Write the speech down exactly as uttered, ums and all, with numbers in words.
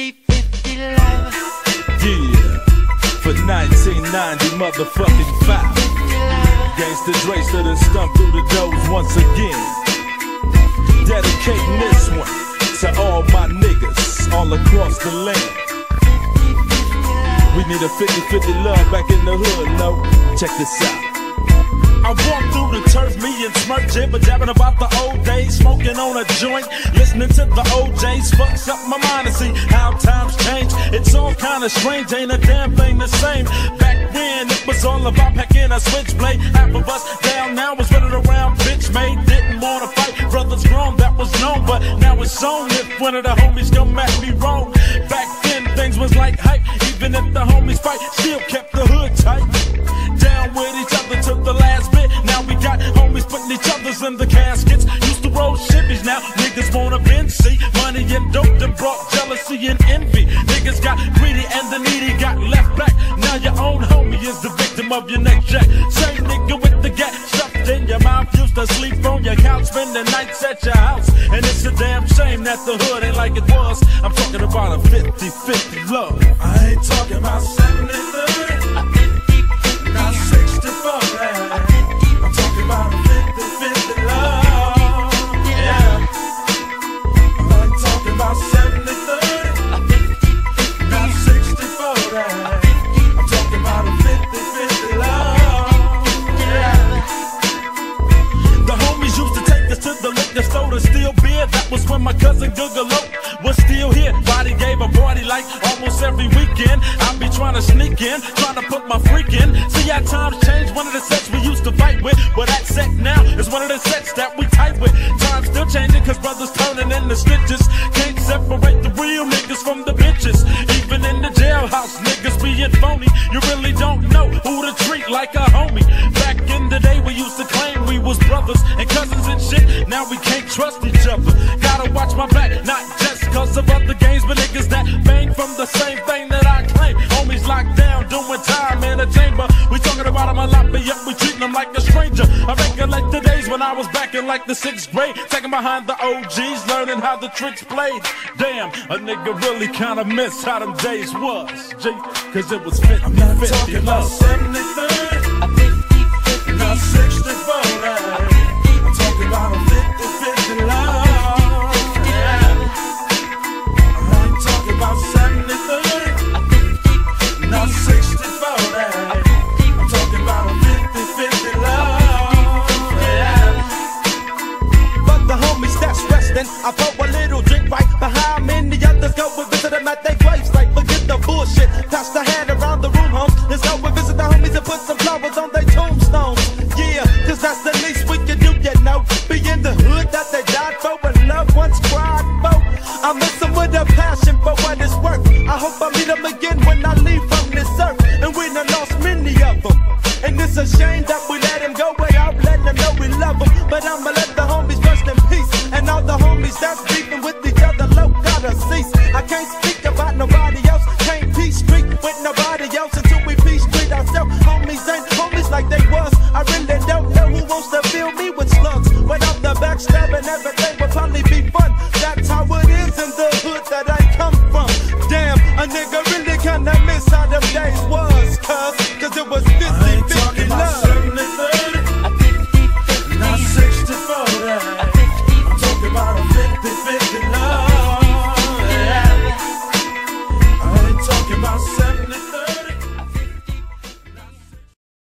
fifty fifty love. Yeah, for nineteen ninety motherfucking five. Gangsta Dre stood and stumped through the doors once again. Dedicating this one to all my niggas all across the land. We need a fifty fifty love back in the hood, no? Check this out. I walk through the turf, me and Smurf jibber jabbing about the old days, smoking on a joint, listening to the O Js. Fucks up my mind to see how times change. It's all kinda strange, ain't a damn thing the same. Back when it was all about packing a switchblade. Half of us down now was running around bitch made. Didn't wanna fight, brothers grown, that was known. But now it's on if one of the homies come at me wrong. Back then things was like hype, even if the homies fight, still kept the hood tight. Down with each other to the last bit. Now we got homies putting each other's in the caskets. Used to roll shivvies, now niggas wanna bend. See, money and dope that brought jealousy and envy. Niggas got greedy and the needy got left back. Now your own homie is the victim of your neck jack. Same nigga with the gat stuffed in your mouth. Used to sleep on your couch, spend the nights at your house. And it's a damn shame that the hood ain't like it was. I'm talking about a fifty fifty love. I ain't talking about seventy thirty. Not sixty-four, I'm talking about a fifty fifty love. Yeah. I ain't talking about seventy thirty. Not sixty-four, I'm talking about a fifty fifty love. Yeah. The homies used to take us to the liquor store to steal beer. That was when my cousin Googalope was still here. Body gave a party like almost every weekend. I'll be trying to sneak in, trying to put my freak in. See how times change, one of the sets we used to fight with. But that set now is one of the sets that we tight with. Times still changing cause brothers turning into stitches. Can't separate the real niggas from the bitches. Even in the jailhouse, niggas being phony. You really don't know who to treat like a homie. Back in the day we used to claim we was brothers and cousins and shit. Now we can't trust each other. Gotta watch my back, not just cause of other games, but niggas that bang from the same thing that I claim. Homies locked down, doing time in a chamber. We talking about them a lot, but yet we treating them like a stranger. I recollect the days when I was back in like the sixth grade, taking behind the O Gs, learning how the tricks played. Damn, a nigga really kinda miss how them days was, G, cause it was fifty I'm not fifty talking love. about seventy thirty, fifty fifty, not sixty-four, I'm talking about a fifty fifty love. Yeah. I ain't talking about seventy thirty, not sixty-four, I'm talking about a fifty fifty love. Yeah. But the homies that's resting, I pour a little drink right behind me, and the others go and visit them at their graves. Like, forget the bullshit, pass the hand around the room, homes. Let's go and visit the homies and put some flowers on their tombstones. Yeah, cause that's the least we can do, you know. Be in the hood that they died for and loved ones cried for. I miss them with a passion for what it's worth. I hope I meet them again when I leave from this earth. And we done lost many of them, and it's a shame that we let them go without letting them know we love them. But I'ma let the homies rest in peace, and all the homies that's beefing with each other low gotta cease. I can't speak about nobody else, can't peace street with nobody else until we peace treat ourselves. Homies ain't homies like they was. I really don't know who wants to fill me with slugs. Without the backstabbing, everything would probably be fun. That's how it is in the hood that I come from. Damn, a nigga really kinda miss how them days was.